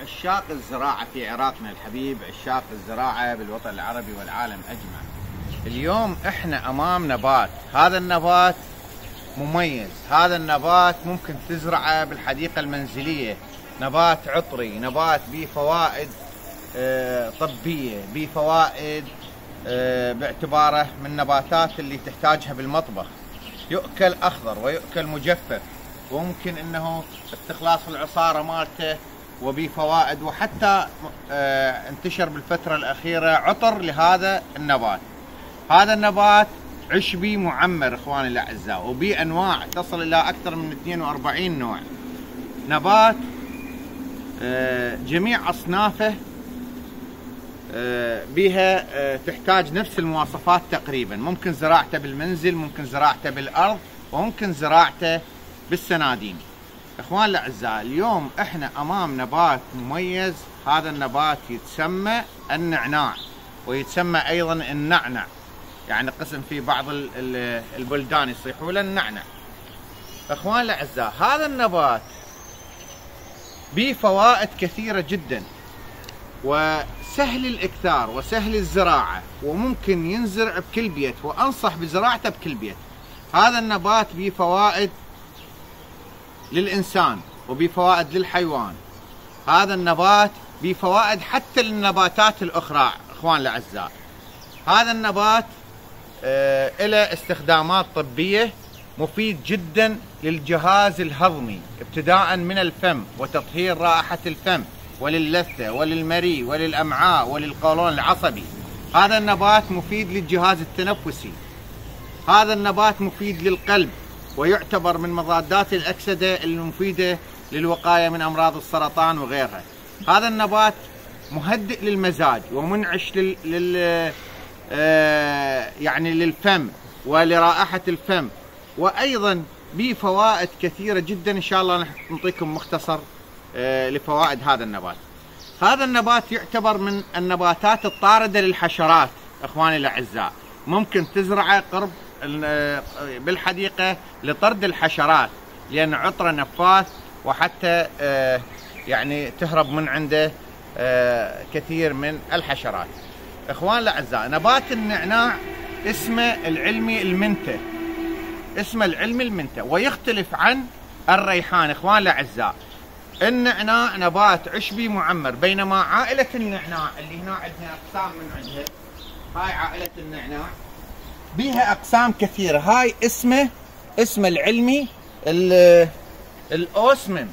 عشاق الزراعة في عراقنا الحبيب، عشاق الزراعة بالوطن العربي والعالم أجمع. اليوم احنا أمام نبات، هذا النبات مميز، هذا النبات ممكن تزرعه بالحديقة المنزلية، نبات عطري، نبات به فوائد طبية، به فوائد باعتباره من النباتات اللي تحتاجها بالمطبخ. يؤكل أخضر ويؤكل مجفف، وممكن انه استخلاص العصارة مالته وبه فوائد، وحتى انتشر بالفترة الأخيرة عطر لهذا النبات. هذا النبات عشبي معمر اخواني الاعزاء، وبه انواع تصل الى اكثر من 42 نوع. نبات جميع اصنافه بها تحتاج نفس المواصفات تقريبا، ممكن زراعته بالمنزل، ممكن زراعته بالارض، وممكن زراعته بالسنادين. اخوان الاعزاء، اليوم احنا امام نبات مميز، هذا النبات يتسمى النعناع، ويتسمى ايضا النعنع، يعني قسم في بعض البلدان يصيحوا له النعنع. اخوان الاعزاء، هذا النبات به فوائد كثيرة جدا، وسهل الاكثار وسهل الزراعة، وممكن ينزرع بكل بيت، وانصح بزراعته بكل بيت. هذا النبات به فوائد للإنسان وبفوائد للحيوان، هذا النبات بفوائد حتى للنباتات الأخرى. إخوان الأعزاء، هذا النبات له استخدامات طبية، مفيد جدا للجهاز الهضمي ابتداء من الفم وتطهير رائحة الفم، وللثة وللمري وللأمعاء وللقولون العصبي. هذا النبات مفيد للجهاز التنفسي، هذا النبات مفيد للقلب، ويعتبر من مضادات الأكسدة المفيدة للوقاية من أمراض السرطان وغيرها. هذا النبات مهدئ للمزاج ومنعش يعني للفم ولرائحة الفم، وأيضا به فوائد كثيرة جدا. إن شاء الله نعطيكم مختصر لفوائد هذا النبات. هذا النبات يعتبر من النباتات الطاردة للحشرات اخواني الاعزاء، ممكن تزرعه قرب بالحديقة لطرد الحشرات، لأن عطره نفاث، وحتى يعني تهرب من عنده كثير من الحشرات. اخوان الاعزاء، نبات النعناع اسمه العلمي المنتة، اسمه العلمي المنتة، ويختلف عن الريحان. اخوان الاعزاء، النعناع نبات عشبي معمر، بينما عائلة النعناع اللي هنا عندنا اقسام من عندها، هاي عائلة النعناع بيها اقسام كثيرة. هاي اسمه العلمي الاوسمم،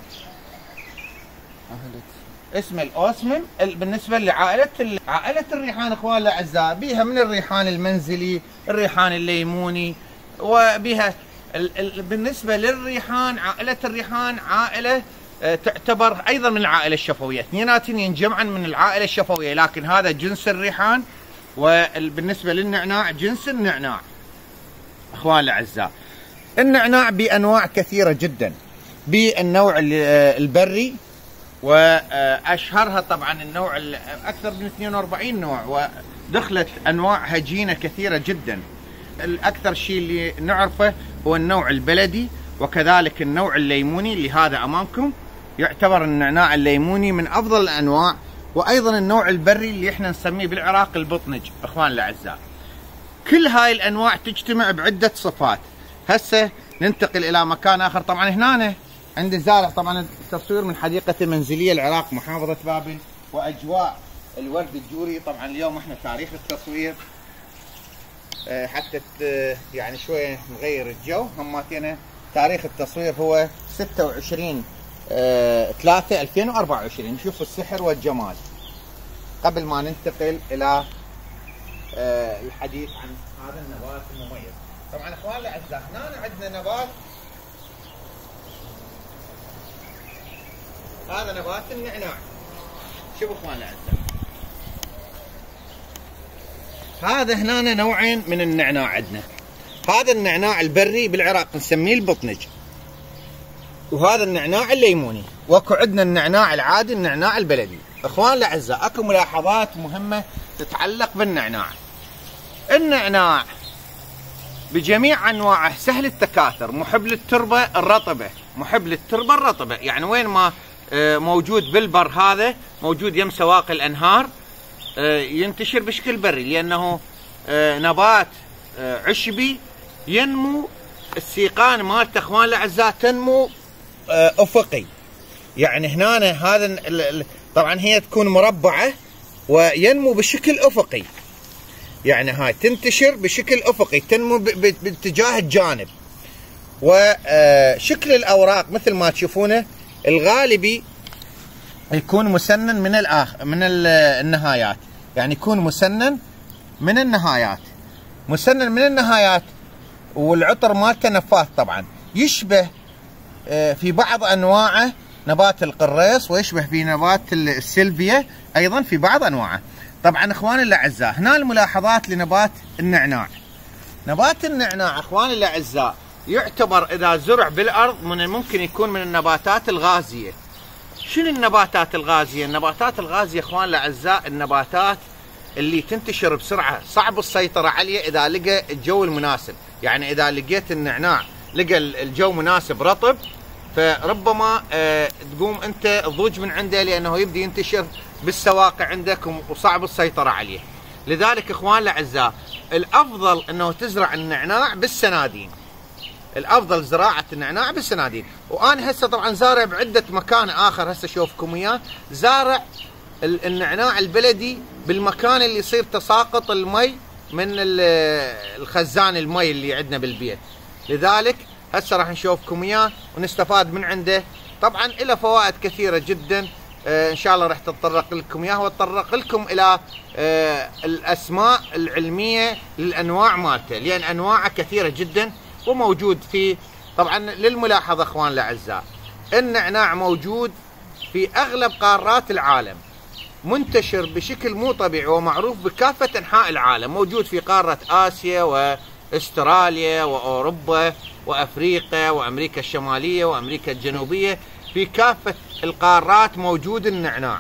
اسمه الاوسمم. بالنسبة لعائلة الريحان اخوان الاعزاء، بيها من الريحان المنزلي، الريحان الليموني، وبيها بالنسبة للريحان، عائلة الريحان عائلة تعتبر ايضا من العائلة الشفوية، اثنيناتهم ينجمعن من العائلة الشفوية، لكن هذا جنس الريحان، وبالنسبة للنعناع جنس النعناع. اخوان الاعزاء، النعناع بانواع كثيرة جدا، بالنوع البري، واشهرها طبعا النوع اكثر من 42 نوع، ودخلت انواع هجينة كثيرة جدا. الاكثر شيء اللي نعرفه هو النوع البلدي، وكذلك النوع الليموني اللي هذا امامكم، يعتبر النعناع الليموني من افضل الانواع، وايضا النوع البري اللي احنا نسميه بالعراق البطنج. اخوان الاعزاء، كل هاي الانواع تجتمع بعدة صفات. هسه ننتقل الى مكان اخر. طبعا هنا عندي زارع، طبعا التصوير من حديقة المنزلية العراق محافظة بابل، واجواء الورد الجوري. طبعا اليوم احنا تاريخ التصوير حتى يعني شوية نغير الجو، هماتنا تاريخ التصوير هو 26/3/2024. نشوف السحر والجمال قبل ما ننتقل الى الحديث عن هذا النبات المميز. طبعا اخوان الاعزاء، هنا عندنا نبات، هذا نبات النعناع. شوفوا اخوان الاعزاء، هذا هنا نوعين من النعناع عندنا. هذا النعناع البري بالعراق نسميه البطنج، وهذا النعناع الليموني، واكو عندنا النعناع العادي، النعناع البلدي. اخوان الاعزاء، اكو ملاحظات مهمة تتعلق بالنعناع. النعناع بجميع انواعه سهل التكاثر، محب للتربة الرطبة، محب للتربة الرطبة، يعني وين ما موجود بالبر، هذا موجود يم سواقي الأنهار، ينتشر بشكل بري لأنه نبات عشبي ينمو. السيقان مالته اخوان الاعزاء تنمو افقي، يعني هنا هذا طبعا هي تكون مربعه وينمو بشكل افقي، يعني هاي تنتشر بشكل افقي، تنمو باتجاه الجانب. وشكل الاوراق مثل ما تشوفونه الغالبي يكون مسنن من النهايات، يعني يكون مسنن من النهايات، مسنن من النهايات، والعطر مالته نفاث. طبعا يشبه في بعض انواعه نبات القريص، ويشبه في نبات السلفيا ايضا في بعض انواعه. طبعا اخواني الاعزاء هنا الملاحظات لنبات النعناع. نبات النعناع اخواني الاعزاء يعتبر اذا زرع بالارض من الممكن يكون من النباتات الغازيه. شنو النباتات الغازيه؟ النباتات الغازيه اخواني الاعزاء النباتات اللي تنتشر بسرعه، صعب السيطره عليه اذا لقى الجو المناسب. يعني اذا لقيت النعناع لقى الجو مناسب رطب، فربما تقوم انت تضوج من عنده، لانه يبدي ينتشر بالسواقع عندك وصعب السيطره عليه. لذلك اخوان الاعزاء الافضل انه تزرع النعناع بالسنادين، الافضل زراعه النعناع بالسنادين. وانا هسه طبعا زارع بعده مكان اخر، هسه اشوفكم اياه، زارع النعناع البلدي بالمكان اللي يصير تساقط المي من الخزان المي اللي عندنا بالبيت. لذلك هسه راح نشوفكم اياه ونستفاد من عنده. طبعا له فوائد كثيره جدا، ان شاء الله راح تتطرق لكم اياها، واتطرق لكم الى الاسماء العلميه للانواع مالته، لان انواعه كثيره جدا وموجود في. طبعا للملاحظه اخوان الاعزاء النعناع موجود في اغلب قارات العالم، منتشر بشكل مو طبيعي ومعروف بكافة أنحاء العالم، موجود في قارة آسيا وأستراليا وأوروبا وأفريقيا وأمريكا الشمالية وأمريكا الجنوبية، في كافة القارات موجود النعناع.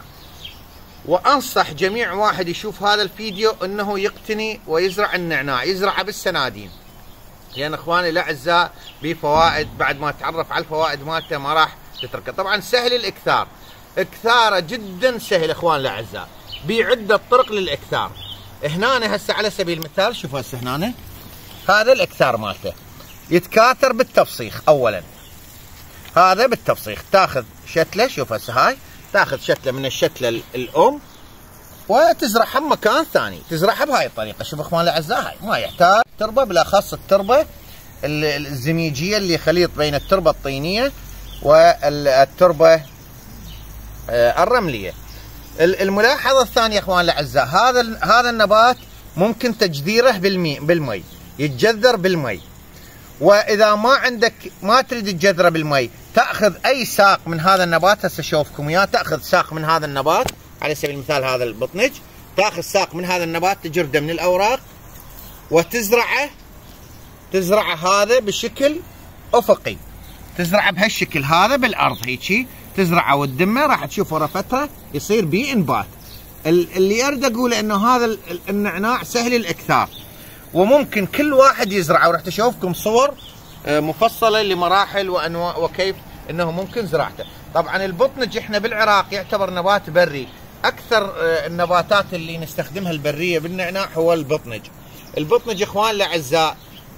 وأنصح جميع واحد يشوف هذا الفيديو أنه يقتني ويزرع النعناع، يزرعه بالسنادين، لأن إخواني الأعزاء بفوائد. بعد ما تعرف على الفوائد مالته ما راح تتركه. طبعا سهل الإكثار، اكثاره جدا سهل اخوان الاعزاء، بعده طرق للاكثار. هنا هسه على سبيل المثال شوفوا هسه هنا هذا الاكثار مالته يتكاثر بالتفصيخ. اولا هذا بالتفصيخ، تاخذ شتله، شوف هسه هاي تاخذ شتله من الشتله الام وتزرعها بمكان ثاني، تزرعها بهاي الطريقه. شوف اخوان الاعزاء هاي ما يحتاج تربه، بالاخص التربه الزميجيه اللي خليط بين التربه الطينيه والتربه الرمليه. الملاحظه الثانيه اخوان الاعزاء هذا النبات ممكن تجذيره بالمي، يتجذر بالمي. واذا ما عندك ما تريد تجذره بالمي، تاخذ اي ساق من هذا النبات. هسه اشوفكم اياه، تاخذ ساق من هذا النبات على سبيل المثال هذا البطنج، تاخذ ساق من هذا النبات تجرده من الاوراق وتزرعه هذا بشكل افقي، تزرعه بهالشكل هذا بالارض هيجي، تزرعه وتدمه، راح تشوف ورا فتره يصير بيه انبات. اللي اريد اقوله انه هذا النعناع سهل الاكثار، وممكن كل واحد يزرعه، وراح تشوفكم صور مفصله لمراحل وانواع وكيف انه ممكن زراعته. طبعا البطنج احنا بالعراق يعتبر نبات بري، اكثر النباتات اللي نستخدمها البريه بالنعناع هو البطنج. البطنج اخوان الاعزاء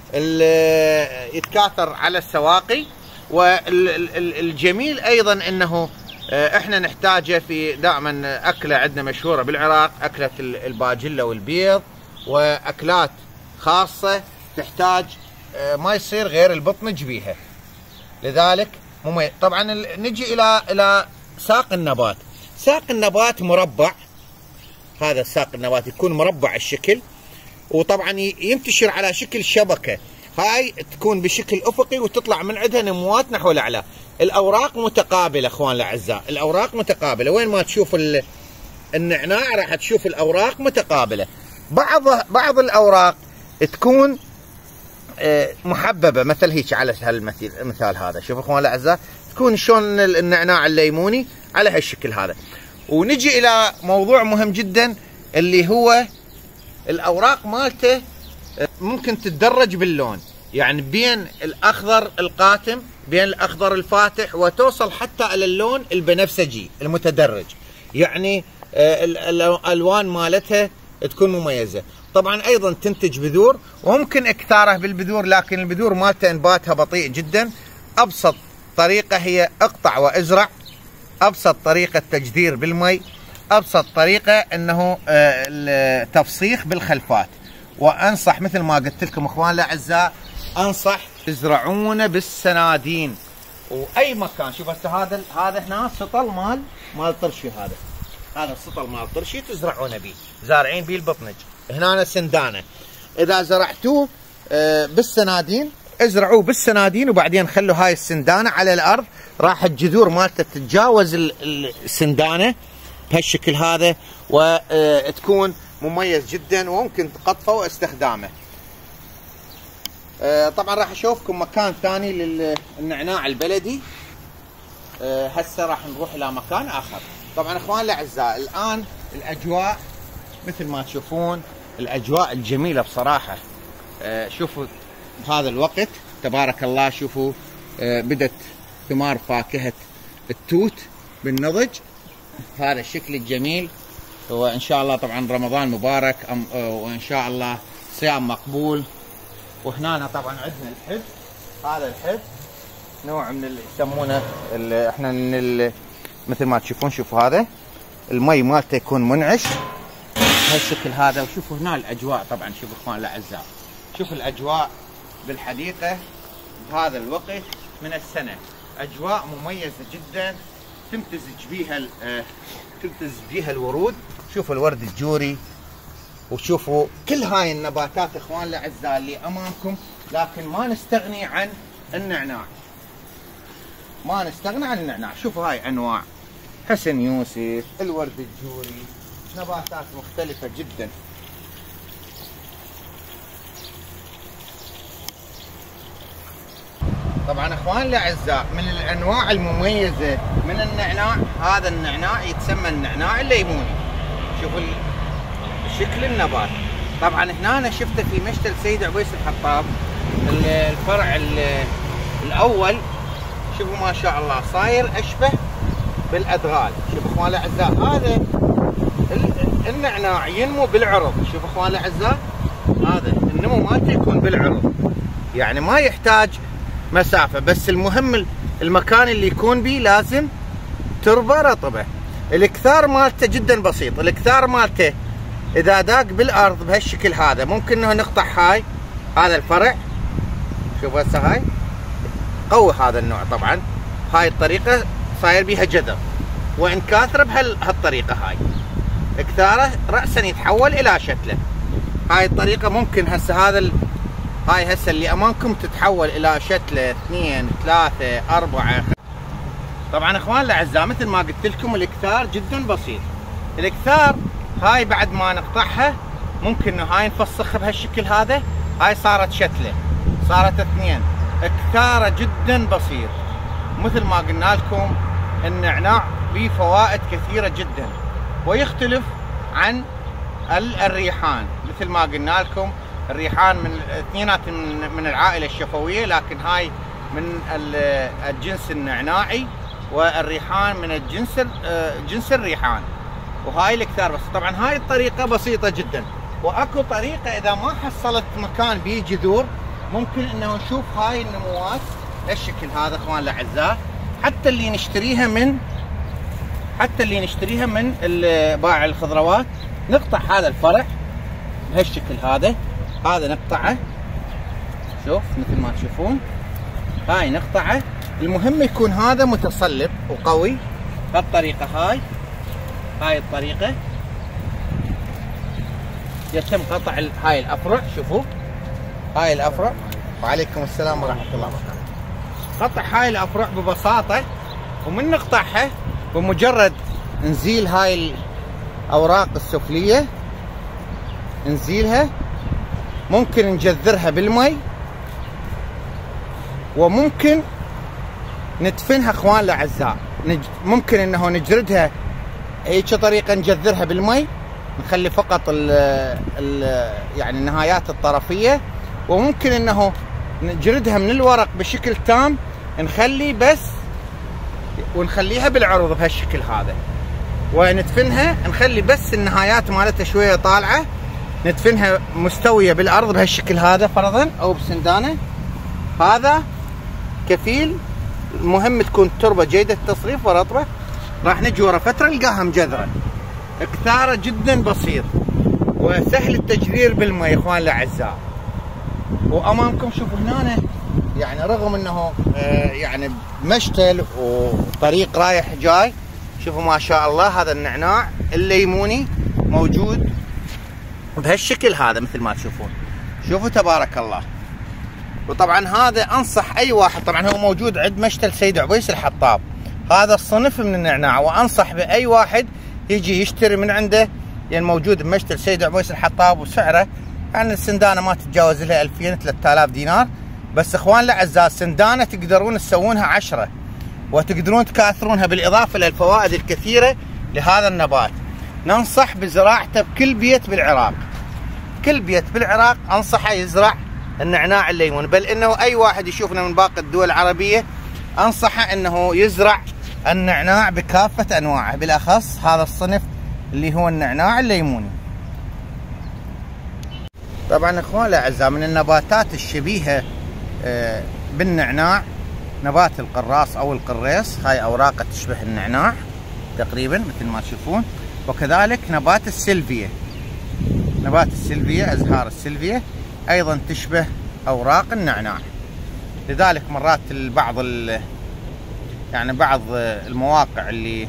يتكاثر على السواقي، والجميل ايضا انه احنا نحتاجه في دائما اكله عندنا مشهوره بالعراق، اكله الباجله والبيض، واكلات خاصه تحتاج ما يصير غير البطنج بيها. لذلك طبعا نجي الى ساق النبات. ساق النبات مربع، هذا ساق النبات يكون مربع الشكل، وطبعا ينتشر على شكل شبكه، هاي تكون بشكل افقي وتطلع من عندها نموات نحو الاعلى. الاوراق متقابله اخوان الاعزاء، الاوراق متقابله، وين ما تشوف النعناع راح تشوف الاوراق متقابله. بعض الاوراق تكون محببه مثل هيك على المثال هذا، شوف اخوان الاعزاء تكون شلون النعناع الليموني على هالشكل هذا. ونجي الى موضوع مهم جدا اللي هو الاوراق مالته ممكن تتدرج باللون، يعني بين الاخضر القاتم بين الاخضر الفاتح وتوصل حتى الى اللون البنفسجي المتدرج، يعني الالوان مالتها تكون مميزه. طبعا ايضا تنتج بذور، وممكن اكثاره بالبذور، لكن البذور مالته انباتها بطيء جدا. ابسط طريقه هي اقطع وازرع، ابسط طريقه تجذير بالمي، ابسط طريقه انه التفسيخ بالخلفات. وانصح مثل ما قلت لكم اخوان الاعزاء، انصح تزرعونه بالسنادين واي مكان. شوف هسه هذا هنا سطل مال طرشي، هذا السطل مال طرشي تزرعونه به، زارعين به البطنج. هنا سندانه، اذا زرعتوه بالسنادين ازرعوه بالسنادين، وبعدين خلوا هاي السندانه على الارض، راح الجذور مالته تتجاوز السندانه بهالشكل هذا، وتكون مميز جدا وممكن تقطفه واستخدامه. طبعا راح اشوفكم مكان ثاني للنعناع البلدي. هسه راح نروح الى مكان اخر. طبعا اخوان الاعزاء الان الاجواء مثل ما تشوفون، الاجواء الجميله بصراحه. شوفوا بهذا الوقت تبارك الله، شوفوا بدت ثمار فاكهه التوت بالنضج، هذا الشكل الجميل. وان شاء الله طبعا رمضان مبارك، وان شاء الله صيام مقبول. وهنا طبعا عندنا الحب، هذا الحب نوع من اللي يسمونه احنا من مثل ما تشوفون. شوفوا هذا المي مالته يكون منعش بهالشكل هذا. وشوفوا هنا الاجواء، طبعا شوفوا اخوان الاعزاء، شوفوا الاجواء بالحديقه بهذا الوقت من السنه، اجواء مميزه جدا تمتزج بيها الورود. شوفوا الورد الجوري، وشوفوا كل هاي النباتات اخوان الاعزاء اللي امامكم. لكن ما نستغني عن النعناع، ما نستغني عن النعناع. شوفوا هاي انواع، حسن يوسف، الورد الجوري، نباتات مختلفه جدا. طبعا اخوان الاعزاء من الانواع المميزه من النعناع، هذا النعناع يتسمى النعناع الليموني. شوفوا شكل النبات. طبعا هنا أنا شفته في مشتل سيد عويس الحطاب، الفرع الاول. شوفوا ما شاء الله صاير اشبه بالادغال. شوفوا اخوان الاعزاء هذا النعناع ينمو بالعرض. شوفوا اخوان الاعزاء هذا النمو مالته يكون بالعرض، يعني ما يحتاج مسافه، بس المهم المكان اللي يكون به لازم تربه رطبه. الاكثار مالته جدا بسيط، الاكثار مالته اذا داق بالارض بهالشكل هذا ممكن انه نقطع هذا الفرع. شوفوا هسه هاي قوي هذا النوع. طبعا هاي الطريقه صاير بيها جذر، وان كاثر بهالطريقه هاي اكثاره راسا يتحول الى شتله. هاي الطريقه ممكن هسه هاي هسه اللي امامكم تتحول الى شتله 2 3 4. طبعا اخوان الاعزاء مثل ما قلت لكم الاكثار جدا بسيط. الاكثار هاي بعد ما نقطعها ممكن انه هاي نفسخها بهالشكل هذا، هاي صارت شتله، صارت 2. اكثاره جدا بسيط. مثل ما قلنا لكم النعناع به فوائد كثيره جدا، ويختلف عن الريحان. مثل ما قلنا لكم الريحان من اثنينات من العائله الشفويه، لكن هاي من الجنس النعناعي، والريحان من جنس الريحان. وهاي الاكثار بس. طبعا هاي الطريقه بسيطه جدا. واكو طريقه اذا ما حصلت مكان به جذور ممكن انه نشوف هاي النموات بالشكل هذا اخوان الاعزاء، حتى اللي نشتريها من بائع الخضروات. نقطع هذا الفرع بهالشكل هذا نقطعه. شوف مثل ما تشوفون هاي نقطعه. المهم يكون هذا متصلب وقوي بهالطريقه. هاي الطريقه يتم قطع هاي الافرع. شوفوا هاي الافرع. وعليكم السلام ورحمه الله وبركاته. قطع هاي الافرع ببساطه، ومن نقطعها بمجرد نزيل هاي الاوراق السفليه، نزيلها، ممكن نجذرها بالمي، وممكن ندفنها اخوان الاعزاء. ممكن انه نجردها هيك طريقه، نجذرها بالمي، نخلي فقط يعني النهايات الطرفيه، وممكن انه نجردها من الورق بشكل تام نخلي بس ونخليها بالعروض بهالشكل هذا، وندفنها نخلي بس النهايات مالتها شويه طالعه، ندفنها مستويه بالارض بهالشكل هذا فرضا او بسندانه. هذا كفيل. المهم تكون التربه جيده التصريف ورطبه. راح نجي ورا فتره نلقاها مجذره. اكثاره جدا بسيط وسهل التجذير بالماء يا اخوان الاعزاء. وامامكم شوفوا هنا يعني رغم انه يعني مشتل وطريق رايح جاي، شوفوا ما شاء الله هذا النعناع الليموني موجود بهالشكل هذا مثل ما تشوفون. شوفوا تبارك الله. وطبعا هذا انصح اي واحد، طبعا هو موجود عند مشتل سيد عبيس الحطاب، هذا الصنف من النعناع، وانصح باي واحد يجي يشتري من عنده، يعني موجود بمشتل سيد عبيس الحطاب. وسعره يعني السندانه ما تتجاوز لها 2000 3000 دينار. بس اخوان الاعزاء السندانه تقدرون تسوونها 10 وتقدرون تكاثرونها، بالاضافه للفوائد الكثيره لهذا النبات. ننصح بزراعته بكل بيت بالعراق، كل بيت بالعراق انصحه يزرع النعناع الليمون، بل انه اي واحد يشوفنا من باقي الدول العربيه انصحه انه يزرع النعناع بكافه انواعه، بالاخص هذا الصنف اللي هو النعناع الليموني. طبعا اخوان الاعزاء من النباتات الشبيهه بالنعناع نبات القراص او القريص، هاي اوراقه تشبه النعناع تقريبا مثل ما تشوفون. وكذلك نبات السلفيه، نبات السلفيه ازهار السلفيه ايضا تشبه اوراق النعناع. لذلك مرات يعني بعض المواقع اللي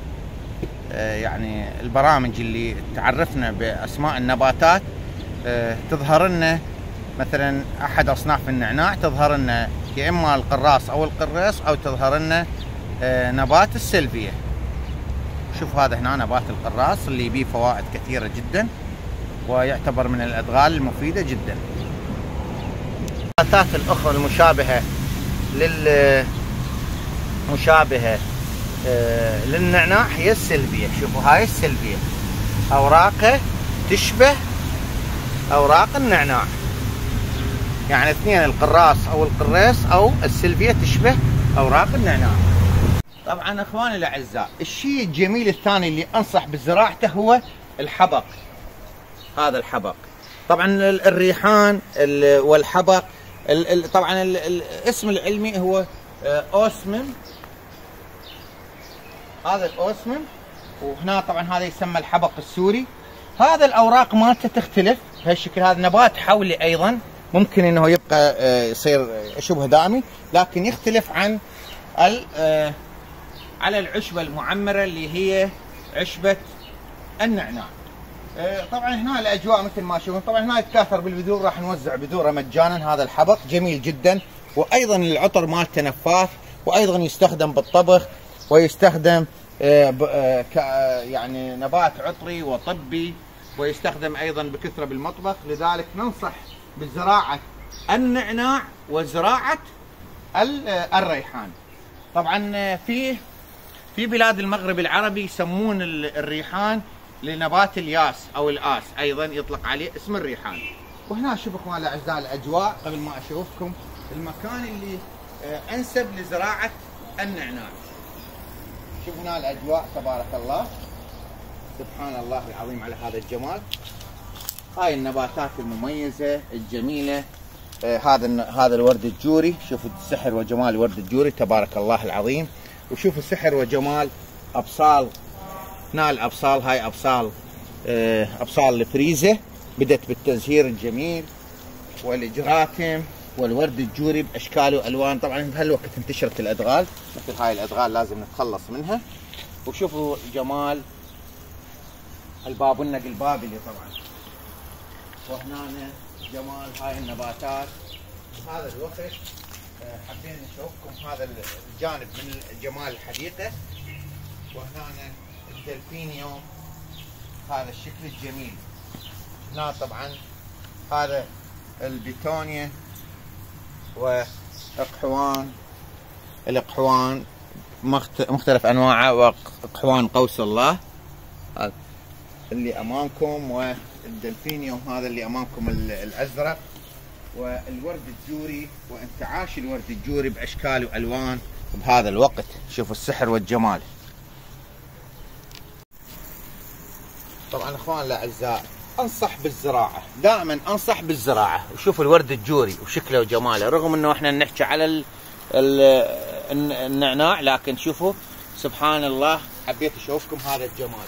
يعني البرامج اللي تعرفنا باسماء النباتات تظهر لنا مثلا احد اصناف النعناع، تظهر لنا يا اما القراص او القريص او تظهر لنا نبات السلفيه. شوف هذا هنا نبات القراص اللي بيه فوائد كثيره جدا ويعتبر من الادغال المفيده جدا. النباتات الاخرى المشابهه للنعناع هي السلفيه. شوفوا هاي السلفيه اوراقه تشبه اوراق النعناع، يعني اثنين القراص او القريص او السلفيه تشبه اوراق النعناع. طبعا اخواني الاعزاء الشيء الجميل الثاني اللي انصح بزراعته هو الحبق. هذا الحبق طبعا الريحان والحبق، طبعا الاسم العلمي هو اوسمم، هذا الاوسمم. وهنا طبعا هذا يسمى الحبق السوري. هذا الاوراق مالته تختلف بهالشكل، هذا نبات حولي ايضا ممكن انه يبقى يصير شبه دائمي، لكن يختلف عن على العشبه المعمره اللي هي عشبه النعناع. طبعا هنا الاجواء مثل ما تشوفون، طبعا هنا يتكاثر بالبذور، راح نوزع بذوره مجانا. هذا الحبق جميل جدا، وايضا العطر مالته نفاث، وايضا يستخدم بالطبخ ويستخدم يعني نبات عطري وطبي، ويستخدم ايضا بكثره بالمطبخ. لذلك ننصح بزراعه النعناع وزراعه الريحان. طبعا في بلاد المغرب العربي يسمون الريحان لنبات الياس او الاس، ايضا يطلق عليه اسم الريحان. وهنا شوفوا اخوان الاعزاء الاجواء قبل ما اشوفكم المكان اللي انسب لزراعه النعناع. شوفوا هنا الاجواء تبارك الله، سبحان الله العظيم على هذا الجمال. هاي النباتات المميزه الجميله. هذا الورد الجوري، شوفوا سحر وجمال ورد الجوري تبارك الله العظيم. وشوفوا سحر وجمال ابصال، هنا الابصال، هاي ابصال الفريزه بدت بالتزهير الجميل والاجراتم، والورد الجوري باشكال والوان. طبعا بهالوقت انتشرت الادغال، مثل هاي الادغال لازم نتخلص منها. وشوفوا جمال البابونج البابلي طبعا. وهنا جمال هاي النباتات. هذا الوقت حابين نشوفكم هذا الجانب من جمال الحديقه. وهنا الدلفينيوم هذا الشكل الجميل. هنا طبعا هذا البيتونيا واقحوان مختلف انواعه، واقحوان قوس الله اللي امامكم، والدلفينيوم هذا اللي امامكم الازرق. والورد الجوري وانتعاش الورد الجوري باشكال والوان بهذا الوقت. شوفوا السحر والجمال. طبعا اخوان الاعزاء انصح بالزراعه، دائما انصح بالزراعه. وشوفوا الورد الجوري وشكله وجماله، رغم انه احنا نحكي على النعناع، لكن شوفوا سبحان الله حبيت اشوفكم هذا الجمال.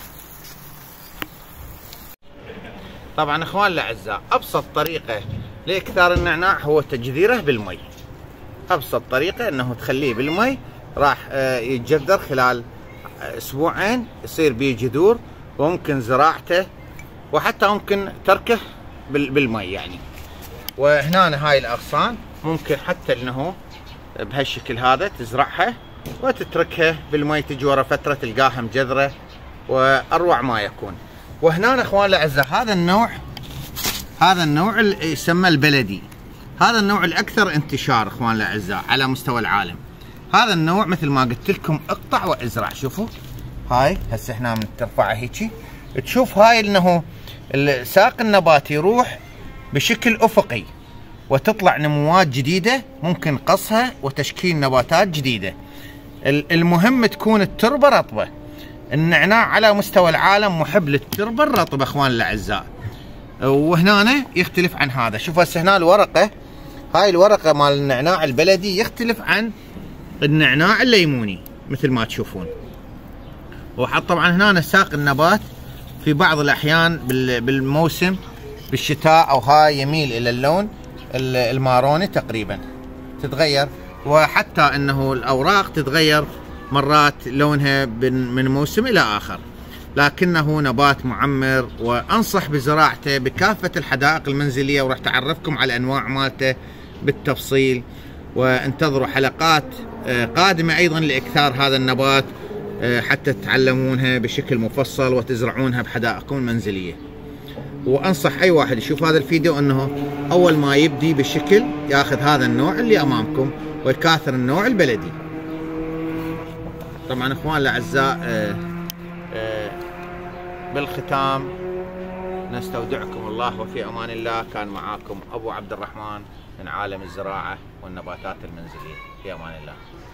طبعا اخوان الاعزاء ابسط طريقه لاكثار النعناع هو تجذيره بالمي. ابسط طريقه انه تخليه بالمي، راح يتجذر خلال اسبوعين، يصير به جذور، وممكن زراعته وحتى ممكن تركه بالمي يعني. وهنا هاي الاغصان ممكن حتى انه بهالشكل هذا تزرعها وتتركها بالمي، تجي ورا فتره تلقاها مجذره واروع ما يكون. وهنا اخوان الاعزاء هذا النوع اللي يسمى البلدي، هذا النوع الاكثر انتشار اخوان الاعزاء على مستوى العالم. هذا النوع مثل ما قلت لكم اقطع وازرع. شوفوا هاي هسه هنا من ترفعها هيجي تشوف هاي انه الساق النباتي يروح بشكل افقي وتطلع نموات جديده، ممكن قصها وتشكيل نباتات جديده. المهم تكون التربه رطبه. النعناع على مستوى العالم محب للتربه الرطبه اخوان الاعزاء، وهنا يختلف عن هذا. شوفوا هسه هنا الورقه، هاي الورقه مال النعناع البلدي يختلف عن النعناع الليموني مثل ما تشوفون. وحط طبعا هنا ساق النبات في بعض الاحيان بالموسم بالشتاء او هاي يميل الى اللون الماروني تقريبا، تتغير، وحتى انه الاوراق تتغير مرات لونها من موسم الى اخر، لكنه نبات معمر وانصح بزراعته بكافه الحدائق المنزليه، وراح تعرفكم على الانواع مالته بالتفصيل. وانتظروا حلقات قادمه ايضا لاكثار هذا النبات حتى تتعلمونها بشكل مفصل وتزرعونها بحدائقكم المنزليه. وانصح اي واحد يشوف هذا الفيديو انه اول ما يبدي بالشكل ياخذ هذا النوع اللي امامكم ويكاثر النوع البلدي. طبعا اخوان الاعزاء بالختام نستودعكم الله وفي امان الله. كان معاكم ابو عبد الرحمن من عالم الزراعه والنباتات المنزليه. في امان الله.